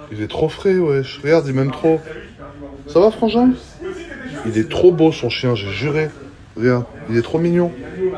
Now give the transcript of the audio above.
Il est trop frais, wesh. Regarde, il m'aime trop. Ça va, frangin? Il est trop beau, son chien, j'ai juré. Regarde, il est trop mignon.